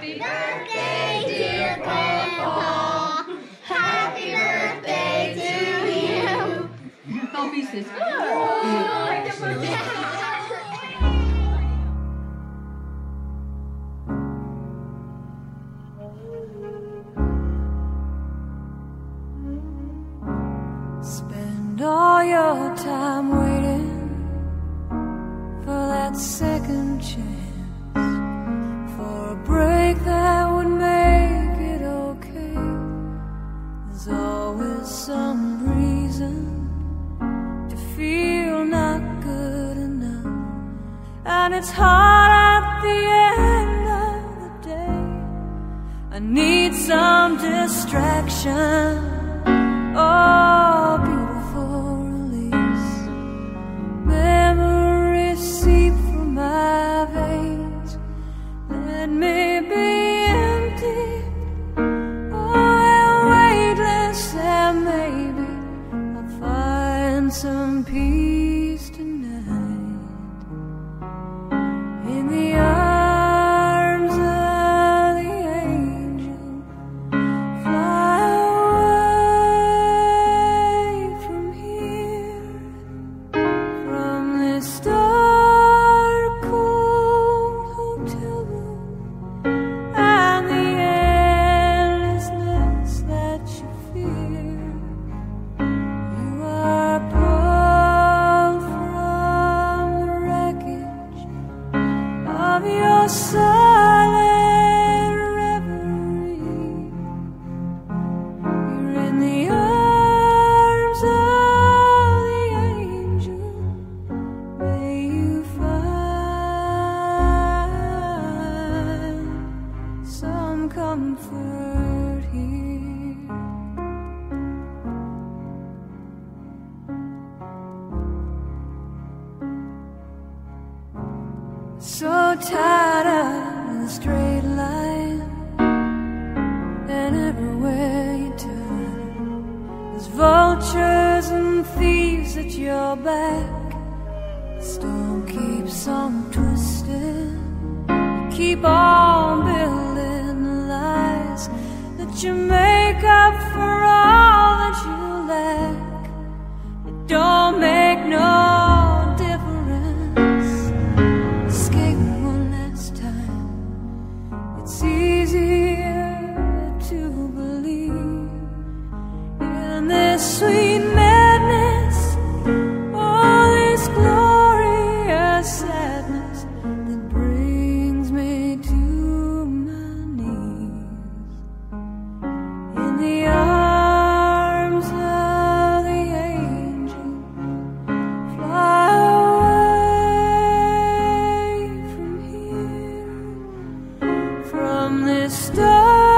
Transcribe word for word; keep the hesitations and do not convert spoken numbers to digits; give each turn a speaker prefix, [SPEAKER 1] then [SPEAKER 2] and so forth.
[SPEAKER 1] birthday, dear Grandpa. Happy birthday to you.
[SPEAKER 2] Don't be sis.
[SPEAKER 3] Spend all your time waiting for that second chance, for a break that would make it okay. There's always some reason to feel not good enough, and it's hard at the end of the day. I need some distraction. Oh, beautiful release. Memories seep through my veins. Let me be empty, oh, and weightless, and maybe I'll find some peace tonight in the arms of the angel. Fly dark, cold hotel room and the endlessness that you fear. You are pulled from the wreckage of your silent reverie. You're in the arms of the angel. May you find some comfort here. So tired of the straight line, and everywhere you turn, there's vultures and thieves at your back. The storm keeps on twisting. You keep on building the lies that you make up for all that you lack. It don't make no difference. Escaping one last time, it's easier to believe in this sweet madness, all this glorious sadness that brings me to my knees in the arms of the angel. Fly away from here, from this dark